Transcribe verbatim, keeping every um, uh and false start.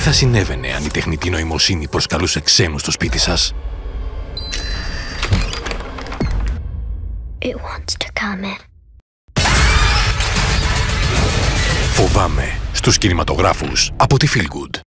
θα συνέβαινε αν η τεχνητή νοημοσύνη προσκαλούσε ξένους στο σπίτι σας? It wants to come in. Φοβάμαι στους κινηματογράφους από τη Feel Good.